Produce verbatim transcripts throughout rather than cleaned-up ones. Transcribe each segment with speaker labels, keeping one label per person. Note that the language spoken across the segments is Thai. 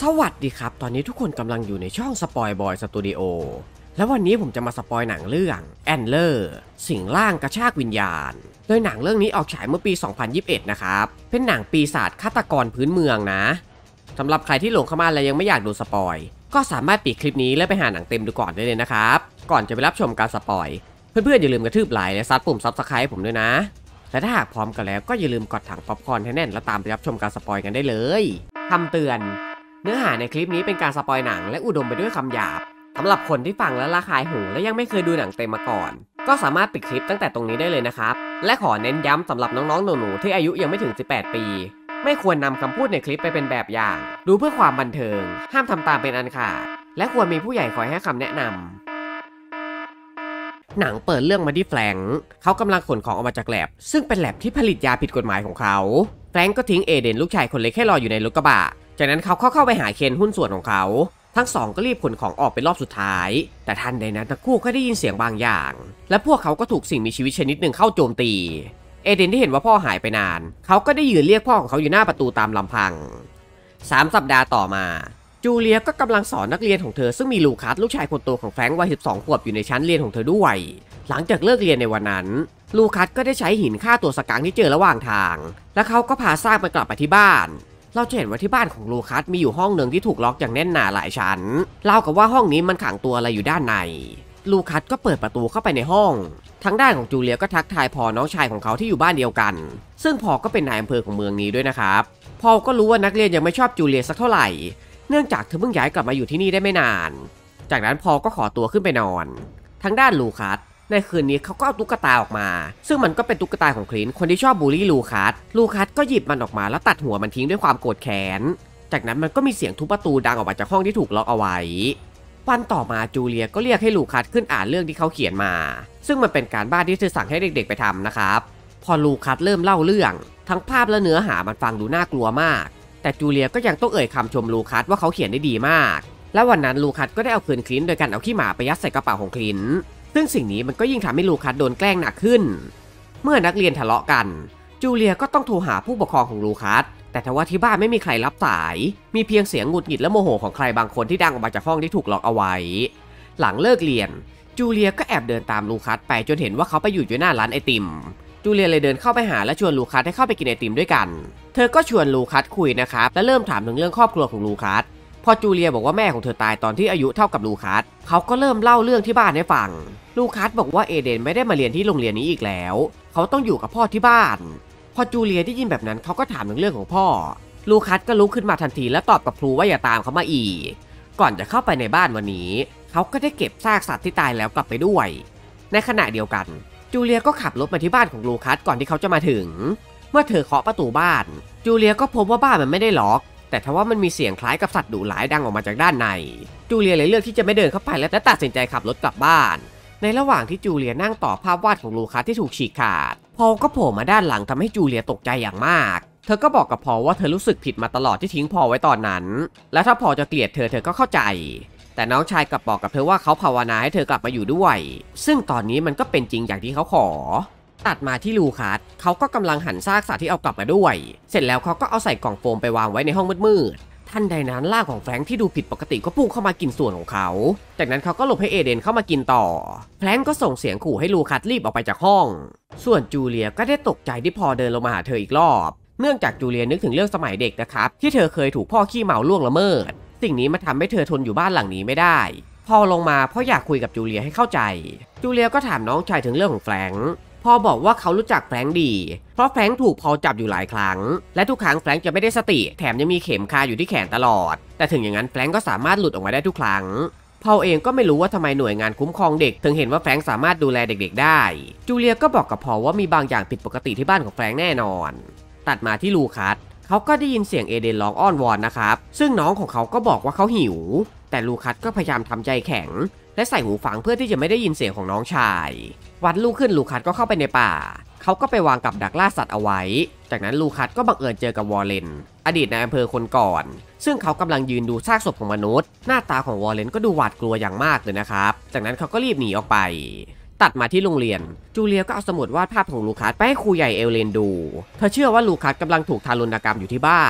Speaker 1: สวัสดีครับตอนนี้ทุกคนกำลังอยู่ในช่องสปอยบอยสตูดิโอแล้ววันนี้ผมจะมาสปอยหนังเรื่องแอนเลอร์สิงร่างกระชากวิญญาณโดยหนังเรื่องนี้ออกฉายเมื่อปี สองพันยี่สิบเอ็ด นะครับเป็นหนังปีศาจฆาตกรพื้นเมืองนะสำหรับใครที่หลงเข้ามาและยังไม่อยากดูสปอยก็สามารถปิดคลิปนี้แล้วไปหาหนังเต็มดูก่อนได้เลยนะครับก่อนจะไปรับชมการสปอยเพื่อนๆอย่าลืมกระทืบไลค์และซัดปุ่มซับสไครป์ผมด้วยนะและถ้าหากพร้อมกันแล้วก็อย่าลืมกดถังป๊อปคอร์นให้แน่นแล้วตามไปรับชมการสปอยกันได้เลยคำเตือนเนื้อหาในคลิปนี้เป็นการสปอยหนังและอุดมไปด้วยคำหยาบสำหรับคนที่ฟังแล้วระคายหูและยังไม่เคยดูหนังเต็มมาก่อนก็สามารถปิดคลิปตั้งแต่ตรงนี้ได้เลยนะครับและขอเน้นย้ำสำหรับน้องๆหนูๆที่อายุยังไม่ถึงสิบแปดปีไม่ควรนำคำพูดในคลิปไปเป็นแบบอย่างดูเพื่อความบันเทิงห้ามทำตามเป็นอันขาดและควรมีผู้ใหญ่คอยให้คำแนะนำหนังเปิดเรื่องมาที่แฟรงค์เขากำลังขนของออกมาจากแลบซึ่งเป็นแลบที่ผลิตยาผิดกฎหมายของเขาแฟรงค์ก็ทิ้งเอเดนลูกชายคนเล็กให้รออยู่ในรถกระบะจากนั้นเขาเข้าไปหาเคนหุ้นส่วนของเขาทั้งสองก็รีบขนของออกเป็นรอบสุดท้ายแต่ทันใดนั้นทั้งคู่ก็ได้ยินเสียงบางอย่างและพวกเขาก็ถูกสิ่งมีชีวิตชนิดหนึ่งเข้าโจมตีเอเดนที่เห็นว่าพ่อหายไปนานเขาก็ได้ยืนเรียกพ่อของเขาอยู่หน้าประตูตามลำพังสามสัปดาห์ต่อมาจูเลียก็กำลังสอนนักเรียนของเธอซึ่งมีลูคัสลูกชายคนโตของแฟรงค์วัยสิบสองขวบอยู่ในชั้นเรียนของเธอด้วยหลังจากเลิกเรียนในวันนั้นลูคัสก็ได้ใช้หินฆ่าตัวสกังที่เจอระหว่างทางและเขาก็พาซากมันกลับไปที่บ้านเราจะเห็นว่าที่บ้านของลูคัสมีอยู่ห้องหนึ่งที่ถูกล็อกอย่างแน่นหนาหลายชั้นเล่ากับว่าห้องนี้มันขังตัวอะไรอยู่ด้านในลูคัสก็เปิดประตูเข้าไปในห้องทางด้านของจูเลียก็ทักทายพอน้องชายของเขาที่อยู่บ้านเดียวกันซึ่งพอก็เป็นนายอำเภอของเมืองนี้ด้วยนะครับพอก็รู้ว่านักเรียนยังไม่ชอบจูเลียสักเท่าไหร่เนื่องจากเธอเพิ่งย้ายกลับมาอยู่ที่นี่ได้ไม่นานจากนั้นพอก็ขอตัวขึ้นไปนอนทางด้านลูคัสในคืนนี้เขาก็เอาตุ๊กตาออกมาซึ่งมันก็เป็นตุ๊กตาของคลินคนที่ชอบบูลลี่ลูคัสลูคัสก็หยิบมันออกมาแล้วตัดหัวมันทิ้งด้วยความโกรธแค้นจากนั้นมันก็มีเสียงทุบประตูดังออกมาจากห้องที่ถูกล็อกเอาไว้วันต่อมาจูเลียก็เรียกให้ลูคัสขึ้นอ่านเรื่องที่เขาเขียนมาซึ่งมันเป็นการบ้านที่เธอสั่งให้เด็กๆไปทำนะครับพอลูคัสเริ่มเล่าเรื่องทั้งภาพและเนื้อหามันฟังดูน่ากลัวมากแต่จูเลียก็ยังต้องเอ่ยคำชมลูคัสว่าเขาเขียนได้ดีมากและวันนั้นลูคัสก็ได้เอาคืนคลินโดยการเอาขี้หมาไปยัดใส่กระเป๋าของคลินซึ่งสิ่งนี้มันก็ยิ่งทำให้ลูคัสโดนแกล้งหนักขึ้นเมื่อนักเรียนทะเลาะกันจูเลียก็ต้องโทรหาผู้ปกครองของลูคัสแต่ทว่าที่บ้านไม่มีใครรับสายมีเพียงเสียงหงุดหงิดและโมโหของใครบางคนที่ดังออกมาจากห้องที่ถูกล็อกเอาไว้หลังเลิกเรียนจูเลียก็แอบเดินตามลูคัสไปจนเห็นว่าเขาไปอยู่อยู่หน้าร้านไอติมจูเลียเลยเดินเข้าไปหาและชวนลูคัสให้เข้าไปกินไอติมด้วยกันเธอก็ชวนลูคัสคุยนะครับและเริ่มถามถึงเรื่องครอบครัวของลูคัสพอจูเลียบอกว่าแม่ของเธอตายตอนที่อายุเท่ากับลูคัสเขาก็เริ่มเล่าเรื่องที่บ้านให้ฟังลูคัสบอกว่าเอเดนไม่ได้มาเรียนที่โรงเรียนนี้อีกแล้วเขาต้องอยู่กับพ่อที่บ้านพอจูเลียได้ยินแบบนั้นเขาก็ถามถึงเรื่องของพ่อลูคัสก็ลุกขึ้นมาทันทีและตอบกับครูว่าอย่าตามเขามาอีกก่อนจะเข้าไปในบ้านวันนี้เขาก็ได้เก็บซากสัตว์ที่ตายแล้วกลับไปด้วยในขณะเดียวกันจูเลียก็ขับรถมาที่บ้านของลูคัสก่อนที่เขาจะมาถึงเมื่อเธอเคาะประตูบ้านจูเลียก็พบว่าบ้านมันไม่ได้ล็อกแต่ทว่ามันมีเสียงคล้ายกับสัตว์ดุร้ายดังออกมาจากด้านในจูเลียเลยเลือกที่จะไม่เดินเข้าไปและตัดสินใจขับรถกลับบ้านในระหว่างที่จูเลียนั่งต่อภาพวาดของลูคัสที่ถูกฉีกขาดพอลก็โผล่มาด้านหลังทำให้จูเลียตกใจอย่างมากเธอก็บอกกับพอลว่าเธอรู้สึกผิดมาตลอดที่ทิ้งพอลไว้ตอนนั้นและถ้าพอลจะเกลียดเธอเธอก็เข้าใจแต่น้องชายกลับบอกกับเธอว่าเขาภาวนาให้เธอกลับมาอยู่ด้วยซึ่งตอนนี้มันก็เป็นจริงอย่างที่เขาขอตัดมาที่ลูคัสเขาก็กำลังหั่นซากสัตว์ที่เอากลับมาด้วยเสร็จแล้วเขาก็เอาใส่กล่องโฟมไปวางไว้ในห้องมืดๆทันใดนั้นร่างของแฟรงค์ที่ดูผิดปกติก็พุ่งเข้ามากินส่วนของเขาจากนั้นเขาก็หลบให้เอเดนเข้ามากินต่อแฟรงค์ก็ส่งเสียงขู่ให้ลูคัสรีบออกไปจากห้องส่วนจูเลียก็ได้ตกใจที่พอเดินลงมาหาเธออีกรอบเนื่องจากจูเลียนึกถึงเรื่องสมัยเด็กนะครับที่เธอเคยถูกพ่อขี้เมาล่วงละเมิดสิ่งนี้มาทำให้เธอทนอยู่บ้านหลังนี้ไม่ได้พอลงมาเพราะอยากคุยกับจูเลียให้เข้าใจจูเลียก็ถามน้องชายถึงเรื่องของแฟรงค์พอบอกว่าเขารู้จักแฟรงค์ดีเพราะแฟรงค์ถูกพอจับอยู่หลายครั้งและทุกครั้งแฟรงค์จะไม่ได้สติแถมยังมีเข็มคาอยู่ที่แขนตลอดแต่ถึงอย่างนั้นแฟรงค์ก็สามารถหลุดออกมาได้ทุกครั้งพอเองก็ไม่รู้ว่าทำไมหน่วยงานคุ้มครองเด็กถึงเห็นว่าแฟรงค์สามารถดูแลเด็กๆได้จูเลียก็บอกกับพอว่ามีบางอย่างผิดปกติที่บ้านของแฟรงค์แน่นอนตัดมาที่ลูคัสเขาก็ได้ยินเสียงเอเดนร้องอ้อนวอนนะครับซึ่งน้องของเขาก็บอกว่าเขาหิวแต่ลูคัสก็พยายามทำใจแข็งและใส่หูฟังเพื่อที่จะไม่ได้ยินเสียงของน้องชายวันรุ่งขึ้นลูคัสก็เข้าไปในป่าเขาก็ไปวางกับดักล่าสัตว์เอาไว้จากนั้นลูคัสก็บังเอิญเจอกับวอลเลนอดีตนายอำเภอคนก่อนซึ่งเขากำลังยืนดูซากศพของมนุษย์หน้าตาของวอลเลนก็ดูหวาดกลัวอย่างมากเลยนะครับจากนั้นเขาก็รีบหนีออกไปตัดมาที่โรงเรียนจูเลียก็เอาสมุดวาดภาพของลูคัสไปให้ครูใหญ่เอลเลนดูเธอเชื่อว่าลูคัสกำลังถูกทารุณกรรมอยู่ที่บ้านค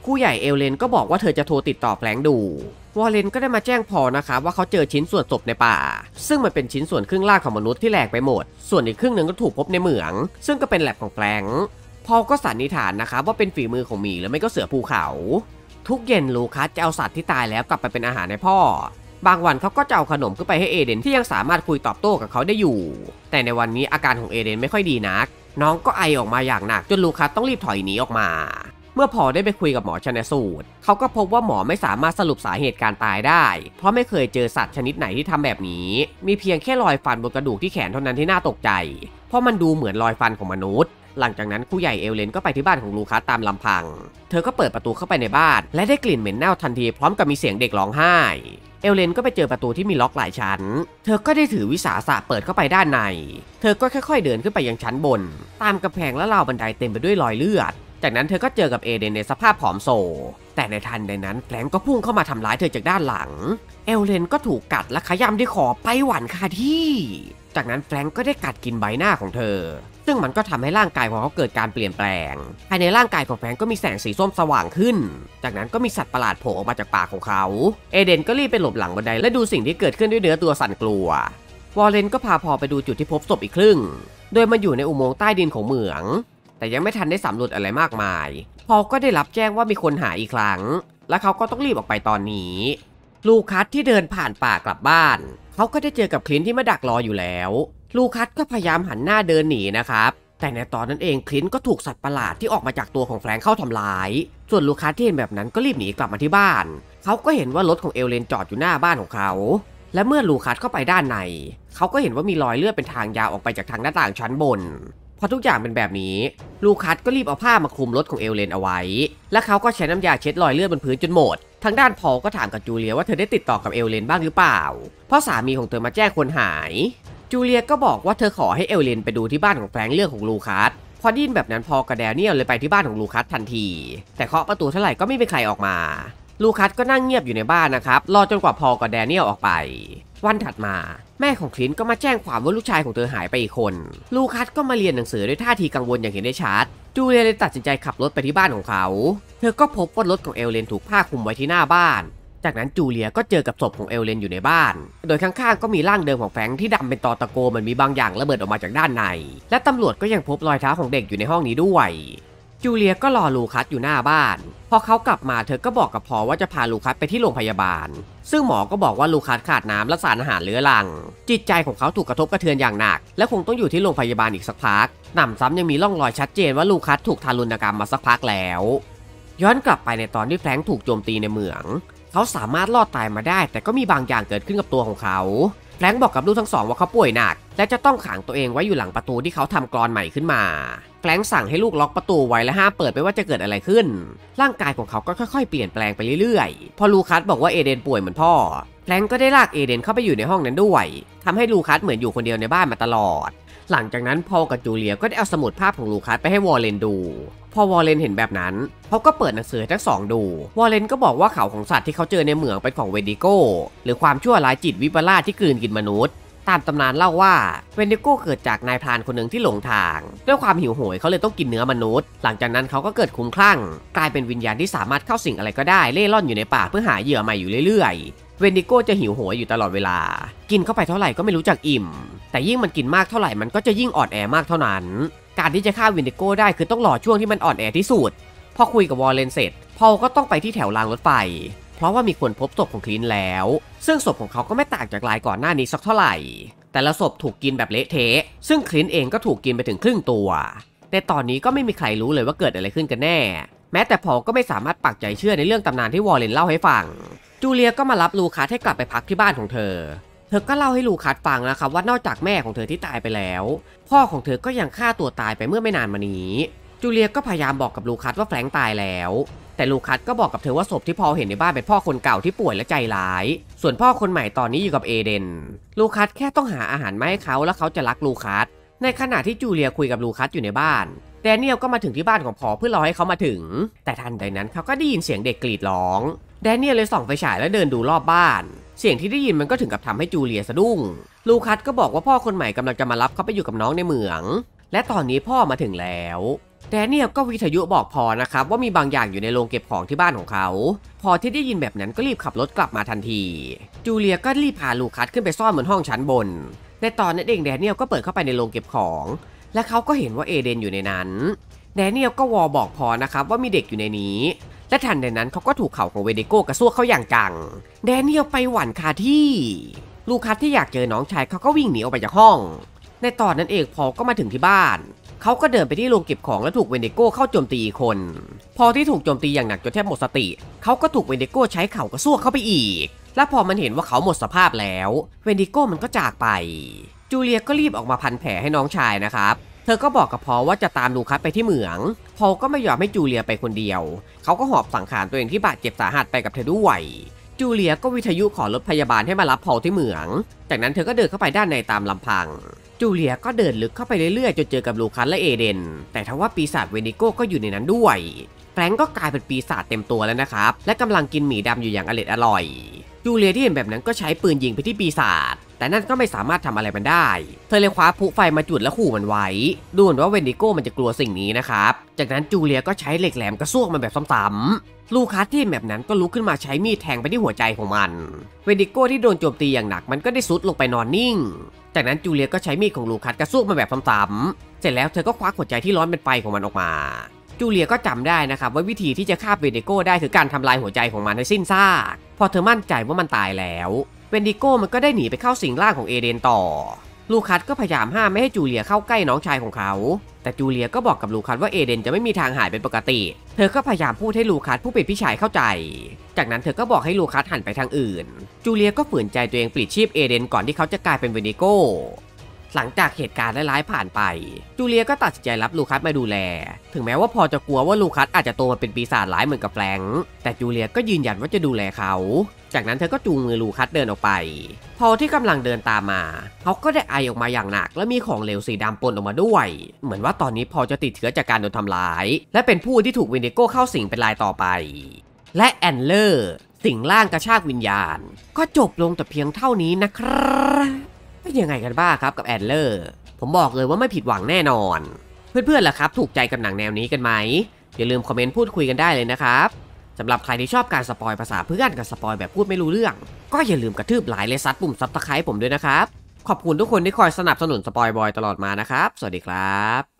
Speaker 1: ครูใหญ่เอลเลนก็บอกว่าเธอจะโทรติดต่อแฟรงค์ดูวอลเลนก็ได้มาแจ้งพอนะครับว่าเขาเจอชิ้นส่วนศพในป่าซึ่งมันเป็นชิ้นส่วนครึ่งล่างของมนุษย์ที่แหลกไปหมดส่วนอีกครึ่งหนึ่งก็ถูกพบในเหมืองซึ่งก็เป็นแลบของแฟรงค์พอก็สันนิษฐานนะครับว่าเป็นฝีมือของหมีหรือไม่ก็เสือภูเขาทุกเย็นลูคัสจะเอาสัตว์ที่ตายแล้วกลับไปเป็นอาหารให้พ่อบางวันเขาก็จะเอาขนมขึ้นไปให้เอเดนที่ยังสามารถคุยตอบโต้กับเขาได้อยู่แต่ในวันนี้อาการของเอเดนไม่ค่อยดีนักน้องก็ไอออกมาอย่างหนักจนลูคัสต้องรีบถอยหนีออกมาเมื่อพอได้ไปคุยกับหมอชันสูตรเขาก็พบว่าหมอไม่สามารถสรุปสาเหตุการตายได้เพราะไม่เคยเจอสัตว์ชนิดไหนที่ทำแบบนี้มีเพียงแค่รอยฟันบนกระดูกที่แขนเท่านั้นที่น่าตกใจเพราะมันดูเหมือนรอยฟันของมนุษย์หลังจากนั้นครูใหญ่เอลเลนก็ไปที่บ้านของลูคัสตามลำพังเธอก็เปิดประตูเข้าไปในบ้านและได้กลิ่นเหม็นเน่าทันทีพร้อมกับมีเสียงเด็กร้องไห้เอลเลนก็ไปเจอประตูที่มีล็อกหลายชั้นเธอก็ได้ถือวิสาสะเปิดเข้าไปด้านในเธอก็ค่อยๆเดินขึ้นไปยังชั้นบนตามกำแพงและราวบันไดเต็มไปด้วยรอยเลือดจากนั้นเธอก็เจอกับเอเดนในสภาพผอมโซแต่ในทันใดนั้นแฟรงก์ก็พุ่งเข้ามาทำร้ายเธอจากด้านหลังเอลเลนก็ถูกกัดและขย้ำด้วยขอไปหวันคาที่จากนั้นแฟรงก์ก็ได้กัดกินใบหน้าของเธอซึ่งมันก็ทำให้ร่างกายของเขาเกิดการเปลี่ยนแปลงภายในร่างกายของแฟรงก์ก็มีแสงสีส้มสว่างขึ้นจากนั้นก็มีสัตว์ประหลาดโผล่ออกมาจากปากของเขาเอเดนก็รีบไปหลบหลังบันไดและดูสิ่งที่เกิดขึ้นด้วยเนื้อตัวสั่นกลัววอลเลนก็พาพอไปดูจุดที่พบศพอีกครึ่งโดยมันอยู่ในอุโมงค์ใต้ดินของเหมืองแต่ยังไม่ทันได้สำรวจอะไรมากมายพอก็ได้รับแจ้งว่ามีคนหายอีกครั้งและเขาก็ต้องรีบออกไปตอนนี้ลูคัสที่เดินผ่านป่ากลับบ้านเขาก็ได้เจอกับคลินที่มาดักรออยู่แล้วลูคัสก็พยายามหันหน้าเดินหนีนะครับแต่ในตอนนั้นเองคลินก็ถูกสัตว์ประหลาดที่ออกมาจากตัวของแฟรงค์เข้าทำร้ายส่วนลูคัสที่เห็นแบบนั้นก็รีบหนีกลับมาที่บ้านเขาก็เห็นว่ารถของเอลเลนจอดอยู่หน้าบ้านของเขาและเมื่อลูคัสเข้าไปด้านในเขาก็เห็นว่ามีรอยเลือดเป็นทางยาวออกไปจากทางหน้าต่างชั้นบนพอทุกอย่างเป็นแบบนี้ลูคัสก็รีบเอาผ้ามาคลุมรถของเอลเลนเอาไว้และเขาก็ใช้น้ำยาเช็ดรอยเลือดบนพื้นจนหมดทางด้านพอลก็ถามกับจูเลียว่าเธอได้ติดต่อกับเอลเลนบ้างหรือเปล่าเพราะสามีของเธอมาแจ้งคนหายจูเลียก็บอกว่าเธอขอให้เอลเลนไปดูที่บ้านของแฟรงค์เรื่องของลูคัสพอดิ้นแบบนั้นพอกับแดเนียลเลยไปที่บ้านของลูคัสทันทีแต่เคาะประตูเท่าไหร่ก็ไม่มีใครออกมาลูคัสก็นั่งเงียบอยู่ในบ้านนะครับรอจนกว่าพอกับแดเนียลออกไปวันถัดมาแม่ของคลินก็มาแจ้งความว่าลูกชายของเธอหายไปอีกคนลูคัสก็มาเรียนหนังสือด้วยท่าทีกังวลอย่างเห็นได้ชัดจูเลียเลยตัดสินใจขับรถไปที่บ้านของเขาเธอก็พบว่ารถของเอลเลนถูกผ้าคลุมไว้ที่หน้าบ้านจากนั้นจูเลียก็เจอกับศพของเอลเลนอยู่ในบ้านโดยข้างๆก็มีร่างเดิมของแฟรงค์ที่ดำเป็นตอตะโกมันมีบางอย่างระเบิดออกมาจากด้านในและตำรวจก็ยังพบรอยเท้าของเด็กอยู่ในห้องนี้ด้วยจูเลียก็รอลูคัสอยู่หน้าบ้านพอเขากลับมาเธอก็บอกกับพอว่าจะพาลูคัสไปที่โรงพยาบาลซึ่งหมอก็บอกว่าลูคัสขาดน้ำและสารอาหารเรื้อรังจิตใจของเขาถูกกระทบกระเทือนอย่างหนักและคงต้องอยู่ที่โรงพยาบาลอีกสักพักหนำซ้ำยังมีร่องรอยชัดเจนว่าลูคัสถูกทารุณกรรมมาสักพักแล้วย้อนกลับไปในตอนที่แฟรงค์ถูกโจมตีในเหมืองเขาสามารถรอดตายมาได้แต่ก็มีบางอย่างเกิดขึ้นกับตัวของเขาแฟรงค์บอกกับลูกทั้งสองว่าเขาป่วยหนักและจะต้องขังตัวเองไว้อยู่หลังประตูที่เขาทำกลอนใหม่ขึ้นมาแฟรงค์สั่งให้ลูกล็อกประตูไว้และห้ามเปิดไม่ว่าจะเกิดอะไรขึ้นร่างกายของเขาก็ค่อยๆเปลี่ยนแปลงไปเรื่อยๆพอลูคัสบอกว่าเอเดนป่วยเหมือนพ่อแฟรงค์ก็ได้ลากเอเดนเข้าไปอยู่ในห้องนั้นด้วยทำให้ลูคัสเหมือนอยู่คนเดียวในบ้านมาตลอดหลังจากนั้นพอลกับจูเลียก็ได้เอาสมุดภาพของลูคัสไปให้วอลเลนดูพอวอลเลนเห็นแบบนั้นเขาก็เปิดหนังสือทั้งสองดูวอลเลนก็บอกว่าเขาของสัตว์ที่เขาเจอในเหมืองเป็นของเวนดิโก้หรือความชั่วร้ายจิตวิปลาสที่กลืนกินมนุษย์ตามตำนานเล่าว่าเวนดิโก้เกิดจากนายพรานคนหนึ่งที่หลงทางด้วยความหิวโหยเขาเลยต้องกินเนื้อมนุษย์หลังจากนั้นเขาก็เกิดคลุ้มคลั่งกลายเป็นวิญญาณที่สามารถเข้าสิงอะไรก็ได้เล่ร่อนอยู่ในป่าเพื่อหาเหยื่อใหม่อยู่เรื่อยๆเวนดิโก้จะหิวโหยอยู่ตลอดเวลากินเข้าไปเท่าไหร่ก็ไม่รู้จักอิ่มแต่ยิ่งมันกินมากเท่าไหร่มันก็จะยิ่งอ่อนแอมากเท่านั้นการที่จะฆ่าเวนดิโก้ได้คือต้องรอช่วงที่มันอ่อนแอที่สุดพอคุยกับวอลเลนเสร็จพอลก็ต้องไปที่แถวรางรถไฟเพราะว่ามีคนพบศพของคลินแล้วซึ่งศพของเขาก็ไม่ต่างจากรายก่อนหน้านี้สักเท่าไหร่แต่ละศพถูกกินแบบเละเทะซึ่งคลินเองก็ถูกกินไปถึงครึ่งตัวแต่ตอนนี้ก็ไม่มีใครรู้เลยว่าเกิดอะไรขึ้นกันแน่แม้แต่พอลก็ไม่สามารถปักใจเชื่อในเรื่องตำนานที่วอลเลนเล่าให้ฟังจูเลียก็มารับลูคัสให้กลับไปพักที่บ้านของเธอเธอก็เล่าให้ลูคัสฟังนะครับว่านอกจากแม่ของเธอที่ตายไปแล้วพ่อของเธอก็ยังฆ่าตัวตายไปเมื่อไม่นานมานี้จูเลียก็พยายามบอกกับลูคัสว่าแฟรงค์ตายแล้วแต่ลูคัสก็บอกกับเธอว่าศพที่พอลเห็นในบ้านเป็นพ่อคนเก่าที่ป่วยและใจร้ายส่วนพ่อคนใหม่ตอนนี้อยู่กับเอเดนลูคัสแค่ต้องหาอาหารมาให้เขาแล้วเขาจะรักลูคัสในขณะที่จูเลียคุยกับลูคัสอยู่ในบ้านแดเนียลก็มาถึงที่บ้านของพอลเพื่อรอให้เขามาถึงแต่ทันใดนั้นเขาก็ได้ยินเสียงเด็กกรีดร้องแดเนียลเลยส่องไฟฉายแล้วเดินดูรอบบ้านเสียงที่ได้ยินมันก็ถึงกับทำให้จูเลียสะดุ้งลูคัสก็บอกว่าพ่อคนใหม่กำลังจะมารับเขาไปอยู่กับน้องในเหมืองและตอนนี้พ่อมาถึงแล้วแดเนียลก็วิทยุบอกพอนะครับว่ามีบางอย่างอยู่ในโรงเก็บของที่บ้านของเขาพอที่ได้ยินแบบนั้นก็รีบขับรถกลับมาทันทีจูเลียก็รีบพาลูคัสขึ้นไปซ่อนบนห้องชั้นบนในตอนนั้นเองแดเนียลก็เปิดเข้าไปในโรงเก็บของและเขาก็เห็นว่าเอเดนอยู่ในนั้นแดเนียลก็วอบอกพอนะครับว่ามีเด็กอยู่ในนี้และทันใดนั้นเขาก็ถูกเข่าของเวเดโก้กระซวกเข้าอย่างจังแดเนียลไปหวั่นคาที่ลูคัสที่อยากเจอน้องชายเขาก็วิ่งหนีออกไปจากห้องในตอนนั้นเองพอก็มาถึงที่บ้านเขาก็เดินไปที่โรงเก็บของและถูกเวนเดโก้เข้าโจมตีอีกคนพอที่ถูกโจมตีอย่างหนักจนแทบหมดสติเขาก็ถูกเวนเดโก้ใช้เข่ากระซวกเข้าไปอีกและพอมันเห็นว่าเขาหมดสภาพแล้วเวนเดโก้มันก็จากไปจูเลียก็รีบออกมาพันแผลให้น้องชายนะครับเธอก็บอกกับพอว่าจะตามลูคัสไปที่เหมืองพอก็ไม่ยอมให้จูเลียไปคนเดียวเขาก็หอบสังขารตัวเองที่บาดเจ็บสาหัสไปกับเธอด้วยจูเลียก็วิทยุขอรถพยาบาลให้มารับพอที่เหมืองจากนั้นเธอก็เดินเข้าไปด้านในตามลำพังจูเลียก็เดินลึกเข้าไปเรื่อยๆจนเจอกับลูคัสและเอเดนแต่ทว่าปีศาจเวนิโก้ก็อยู่ในนั้นด้วยแฟรงก์ก็กลายเป็นปีศาจเต็มตัวแล้วนะครับและกำลังกินหมีดำอยู่อย่างอร็ดอร่อยจูเลียที่เห็นแบบนั้นก็ใช้ปืนยิงไปที่ปีศาจแต่นั่นก็ไม่สามารถทำอะไรมันได้เธอเลยคว้าพลุไฟมาจุดและขู่มันไว้ดูเหมือนว่าเวนิโก้มันจะกลัวสิ่งนี้นะครับจากนั้นจูเลียก็ใช้เหล็กแหลมกระซวกมันแบบซ้ำๆลูคัสที่แบบนั้นก็ลุกขึ้นมาใช้มีดแทงไปที่หัวใจของมันเวนิโก้ที่โดนโจมตีอย่างหนักมันก็ได้ซุดลงไปนอนนิ่งจากนั้นจูเลียก็ใช้มีดของลูคัสกระซวกมันแบบซ้ำๆเสร็จแล้วเธอก็ควักหัวใจที่ร้อนเป็นไฟของมันออกมาจูเลียก็จำได้นะครับว่าวิธีที่จะฆ่าเวนิโก้ได้คือการทำลายหัวใจของมันให้สิ้นซากพอเธอมั่นใจว่ามันตายแล้วเวนดิโก้มันก็ได้หนีไปเข้าสิงร่างของเอเดนต่อลูคัสก็พยายามห้ามไม่ให้จูเลียเข้าใกล้น้องชายของเขาแต่จูเลียก็บอกกับลูคัสว่าเอเดนจะไม่มีทางหายเป็นปกติเธอก็พยายามพูดให้ลูคัสผู้เป็นพี่ชายเข้าใจจากนั้นเธอก็บอกให้ลูคัสหันไปทางอื่นจูเลียก็ฝืนใจตัวเองปลิดชีพเอเดนก่อนที่เขาจะกลายเป็นเวนดิโก้หลังจากเหตุการณ์ร้ายๆผ่านไปจูเลียก็ตัดสินใจรับลูคัสมาดูแลถึงแม้ว่าพอจะกลัวว่าลูคัสอาจจะโตมาเป็นปีศาจร้ายเหมือนกับแฟรงค์แต่จูเลียก็ยืนยันว่าจะดูแลเขาจากนั้นเธอก็จูงมือลูคัสเดินออกไปพอที่กำลังเดินตามมาเขาก็ได้ไอออกมาอย่างหนักและมีของเหลวสีดำปนออกมาด้วยเหมือนว่าตอนนี้พอจะติดเชื้อจากการโดนทำร้ายและเป็นผู้ที่ถูกเวนดิโก้เข้าสิงเป็นรายต่อไปและแอนเลอร์สิงร่างกระชากวิญญาณก็จบลงแต่เพียงเท่านี้นะครับเป็นยังไงกันบ้างครับกับแอนเลอร์ผมบอกเลยว่าไม่ผิดหวังแน่นอนเพื่อนๆล่ะครับถูกใจกับหนังแนวนี้กันไหมอย่าลืมคอมเมนต์พูดคุยกันได้เลยนะครับสำหรับใครที่ชอบการสปอยภาษาเพื่อนกับสปอยแบบพูดไม่รู้เรื่องก็อย่าลืมกระทืบไลค์และซัดปุ่มซับสไครป์ผมด้วยนะครับขอบคุณทุกคนที่คอยสนับสนุนสปอยบอยตลอดมานะครับสวัสดีครับ